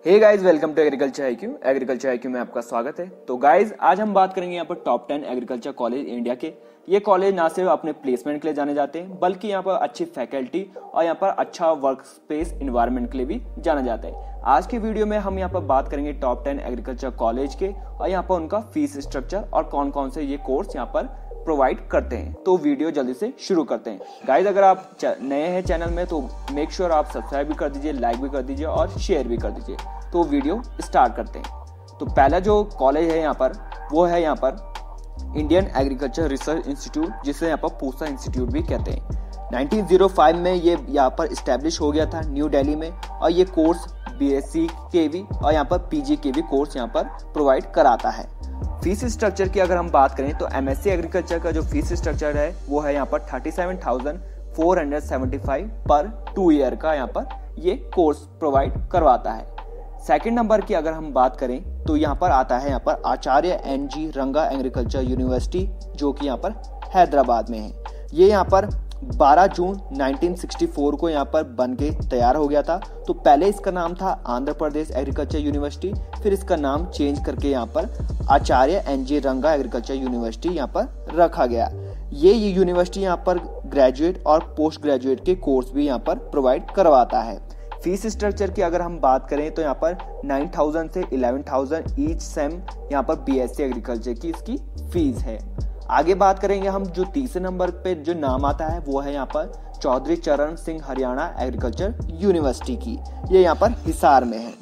Hey guys, welcome to agriculture IQ. Agriculture IQ में आपका स्वागत है। तो गाइस, आज हम बात करेंगे यहाँ पर टॉप 10 एग्रीकल्चर कॉलेज इंडिया के। ये कॉलेज ना सिर्फ अपने प्लेसमेंट के लिए जाने जाते हैं, बल्कि यहाँ पर अच्छी फैकल्टी और यहाँ पर अच्छा वर्क स्पेस इन्वायरमेंट के लिए भी जाना जाता है। आज की वीडियो में हम यहाँ पर बात करेंगे टॉप 10 एग्रीकल्चर कॉलेज के और यहाँ पर उनका फीस स्ट्रक्चर और कौन कौन से ये कोर्स यहाँ पर प्रोवाइड करते हैं। तो वीडियो जल्दी से शुरू करते हैं। गाइस, अगर आप नए हैं चैनल में तो मेक श्योर आप सब्सक्राइब भी कर दीजिए, लाइक भी कर दीजिए और शेयर भी कर दीजिए। तो वीडियो स्टार्ट करते हैं। तो पहला जो कॉलेज है यहाँ पर वो है यहाँ पर इंडियन एग्रीकल्चर रिसर्च इंस्टीट्यूट, जिसे यहाँ पर पूसा इंस्टीट्यूट भी कहते हैं। 1905 में ये यहाँ पर इस्टेब्लिश हो गया था न्यू दिल्ली में, और ये कोर्स बीएससी के भी और यहाँ पर पीजी के भी कोर्स यहाँ पर प्रोवाइड कराता है। फीस स्ट्रक्चर की अगर हम बात करें तो एमएससी एग्रीकल्चर का जो फीस स्ट्रक्चर है वो है यहाँ पर 37,475 पर 2 ईयर का यहाँ पर ये कोर्स प्रोवाइड करवाता है। सेकंड नंबर की अगर हम बात करें तो यहाँ पर आता है यहाँ पर Acharya N G Ranga agriculture university, जो कि यहाँ पर हैदराबाद में है। ये यहाँ पर 12 जून 1964 को यहाँ पर बन के तैयार हो गया था। तो पहले इसका नाम था आंध्र प्रदेश एग्रीकल्चर यूनिवर्सिटी, फिर इसका नाम चेंज करके यहाँ पर Acharya N G Ranga agriculture university यहाँ पर रखा गया। ये यूनिवर्सिटी यहाँ पर ग्रेजुएट और पोस्ट ग्रेजुएट के कोर्स भी यहाँ पर प्रोवाइड करवाता है। फीस स्ट्रक्चर की अगर हम बात करें तो यहाँ पर 9,000 से 11,000 ईच सेम यहाँ पर बीएससी एग्रीकल्चर की इसकी फीस है। आगे बात करेंगे हम जो तीसरे नंबर पे जो नाम आता है वो है यहाँ पर चौधरी चरण सिंह हरियाणा एग्रीकल्चर यूनिवर्सिटी की। ये यहाँ पर हिसार में है।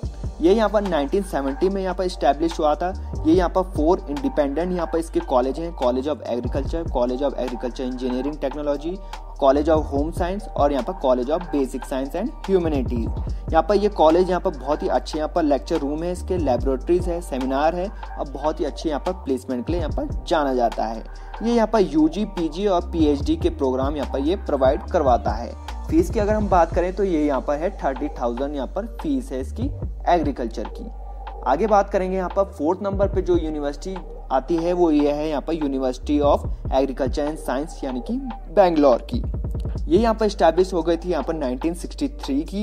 ये यहाँ पर 1970 में यहाँ पर इस्टेब्लिश हुआ था। ये यहाँ पर 4 इंडिपेंडेंट यहाँ पर इसके कॉलेज हैं: college of agriculture, college of agriculture engineering technology, college of home science और यहाँ पर college of basic science and humanities. यहाँ पर ये कॉलेज यहाँ पर बहुत ही अच्छे यहाँ पर लेक्चर रूम है, इसके लेबोरेटरीज है, सेमिनार है और बहुत ही अच्छे यहाँ पर प्लेसमेंट के लिए यहाँ पर जाना जाता है। ये यहाँ पर यूजी, पीजी और पीएचडी के प्रोग्राम यहाँ पर ये प्रोवाइड करवाता है। फीस की अगर हम बात करें तो ये यहाँ पर है 30,000 यहाँ पर फीस है इसकी एग्रीकल्चर की। आगे बात करेंगे यहाँ पर 4th नंबर पे जो यूनिवर्सिटी आती है वो ये है यहाँ पर university of agriculture and science यानी कि बेंगलोर की। ये यहाँ पर इस्टेब्लिश हो गई थी यहाँ पर 1963 की,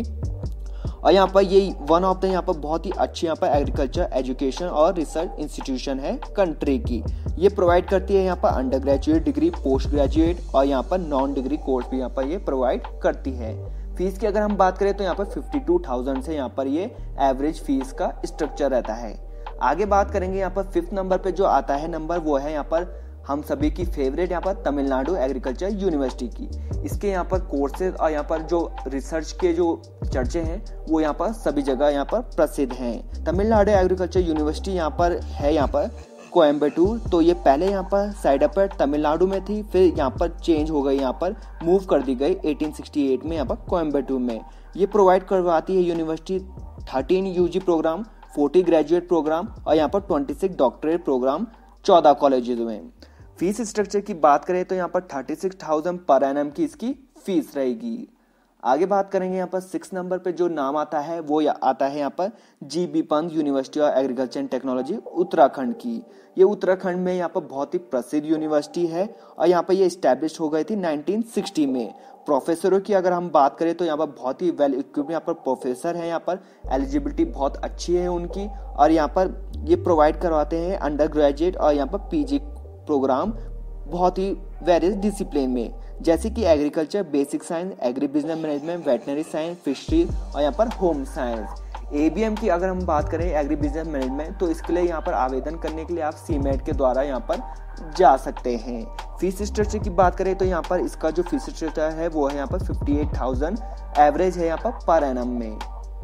और यहाँ पर ये वन ऑफ द यहाँ पर बहुत ही अच्छी यहाँ पर एग्रीकल्चर एजुकेशन और रिसर्च इंस्टीट्यूशन है कंट्री की। ये प्रोवाइड करती है यहाँ पर under graduate degree, post graduate और यहाँ पर नॉन डिग्री कोर्स भी यहाँ पर ये प्रोवाइड करती है। फीस की अगर हम बात करें तो यहाँ पर 52,000 से यहाँ पर ये एवरेज फीस का स्ट्रक्चर रहता है। आगे बात करेंगे यहाँ पर 5th नंबर पे जो आता है नंबर वो है यहाँ पर हम सभी की फेवरेट यहाँ पर तमिलनाडु एग्रीकल्चर यूनिवर्सिटी की। इसके यहाँ पर कोर्सेज और यहाँ पर जो रिसर्च के जो चर्चे हैं वो यहाँ पर सभी जगह यहाँ पर प्रसिद्ध हैं। तमिलनाडु एग्रीकल्चर यूनिवर्सिटी यहाँ पर है यहाँ पर कोयम्बटूर। तो ये पहले यहाँ पर साइड पर तमिलनाडु में थी, फिर यहाँ पर चेंज हो गई, यहाँ पर मूव कर दी गई 1868 में यहाँ पर कोयम्बटूर में। ये प्रोवाइड करवाती है university 13 U G programme, 40 graduate programme और यहाँ पर 26 डॉक्टरेट प्रोग्राम 14 कॉलेजेस में। फीस स्ट्रक्चर की बात करें तो यहाँ पर 36,000 पर एनम की इसकी फीस रहेगी। आगे बात करेंगे यहाँ पर 6 नंबर पे जो नाम आता है वो आता है यहाँ पर G B Pant university of agriculture and technology Uttarakhand की। ये उत्तराखंड में यहाँ पर बहुत ही प्रसिद्ध यूनिवर्सिटी है और यहाँ पर ये इस्टेब्लिश हो गई थी 1960 में। प्रोफेसरों की अगर हम बात करें तो यहाँ पर बहुत ही वेल इक्विप्ड यहाँ पर प्रोफेसर हैं। यहाँ पर एलिजिबिलिटी बहुत अच्छी है उनकी, और यहाँ पर ये प्रोवाइड करवाते हैं अंडर ग्रेजुएट और यहाँ पर पीजी प्रोग्राम बहुत ही वेरियस डिसिप्लिन में, जैसे कि agriculture, basic science, agri business management, veterinary science, fisheries और यहाँ पर होम साइंस। एबीएम की अगर हम बात करें एग्री बिजनेस मैनेजमेंट, तो इसके लिए यहाँ पर आवेदन करने के लिए आप सीमेट के द्वारा यहाँ पर जा सकते हैं। फीस स्ट्रक्चर की बात करें तो यहाँ पर इसका जो फीस स्ट्रक्चर है वो है यहाँ पर 58,000 एवरेज है यहाँ पर एनम में।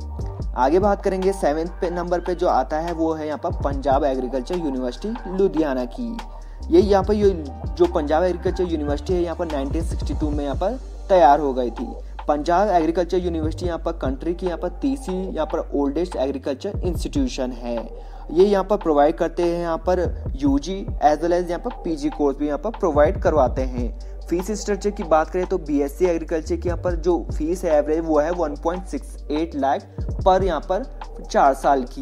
आगे बात करेंगे 7th नंबर पे जो आता है वो है यहाँ पर पंजाब एग्रीकल्चर यूनिवर्सिटी लुधियाना की। ये यहाँ पर जो पंजाब एग्रीकल्चर यूनिवर्सिटी है यहाँ पर 1962 में यहाँ पर तैयार हो गई थी। पंजाब एग्रीकल्चर यूनिवर्सिटी यहाँ पर कंट्री की यहाँ पर तीसरी यहाँ पर ओल्डेस्ट एग्रीकल्चर इंस्टीट्यूशन है। ये यहाँ पर प्रोवाइड करते हैं यहाँ पर यूजी एज वेल एज यहाँ पर पीजी कोर्स भी यहाँ पर प्रोवाइड करवाते हैं। फीस स्ट्रक्चर की बात करें तो बीएससी एग्रीकल्चर की यहाँ पर जो फीस है एवरेज वो है 1.68 लाख पर यहाँ पर 4 साल की।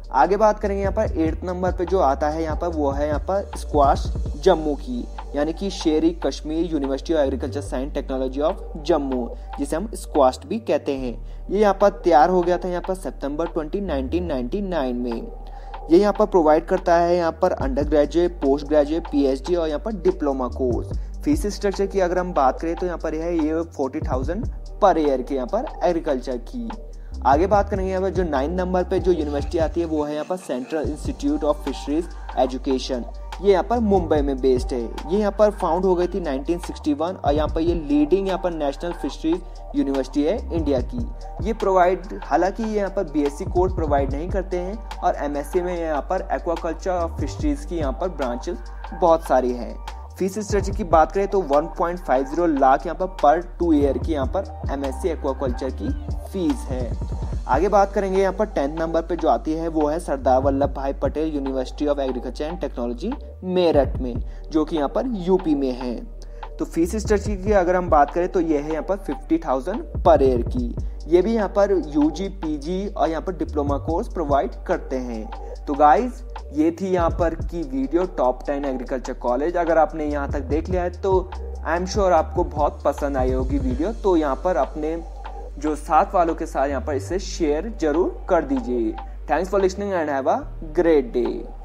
आगे बात करेंगे यहाँ पर 8th नंबर पे जो आता है यहाँ पर वो है यहाँ पर स्क्वाश जम्मू की, यानी कि Sher-e Kashmir university of agriculture science technology of Jammu, जिसे हम स्क्वाश भी कहते हैं। ये यहाँ पर तैयार हो गया था यहाँ पर सितंबर 20, 1999 में। ये यहाँ पर प्रोवाइड करता है यहाँ पर under graduate, post graduate, PhD और यहाँ पर डिप्लोमा कोर्स। फीस स्ट्रक्चर की अगर हम बात करें तो यहाँ पर है ये 40,000 पर ईयर के यहाँ पर एग्रीकल्चर की। आगे बात करेंगे यहाँ पर जो 9 नंबर पे जो यूनिवर्सिटी आती है वो है यहाँ पर central institute of fisheries education. ये यहाँ पर मुंबई में बेस्ड है। ये यहाँ पर फाउंड हो गई थी 1961 और यहाँ पर ये लीडिंग यहाँ पर नेशनल फिशरीज यूनिवर्सिटी है इंडिया की। ये प्रोवाइड, हालांकि ये यहाँ पर बीएससी कोर्स प्रोवाइड नहीं करते हैं और एमएससी में यहाँ पर एक्वाकल्चर और फिशरीज की यहाँ पर ब्रांचेस बहुत सारी हैं। फीस स्ट्रक्चर की बात करें तो 1.50 लाख यहाँ पर 2 ईयर की यहाँ पर एमएससी एक्वाकल्चर की फीस है। आगे बात करेंगे यहाँ पर 10th नंबर पे जो आती है वो है Sardar Vallabh Bhai Patel university of agriculture and technology Meerut में, जो कि यहाँ पर यूपी में है। तो फीस स्ट्रक्चर की अगर हम बात करें तो ये है यहाँ पर 50,000 पर ईयर की। ये भी यहाँ पर यूजी, पीजी और यहाँ पर डिप्लोमा कोर्स प्रोवाइड करते हैं। तो गाइज ये थी यहाँ पर की वीडियो टॉप 10 एग्रीकल्चर कॉलेज। अगर आपने यहाँ तक देख लिया है तो आई एम श्योर आपको बहुत पसंद आई होगी वीडियो। तो यहाँ पर अपने जो साथ वालों के साथ यहाँ पर इसे शेयर जरूर कर दीजिए। Thanks for listening and have a great day.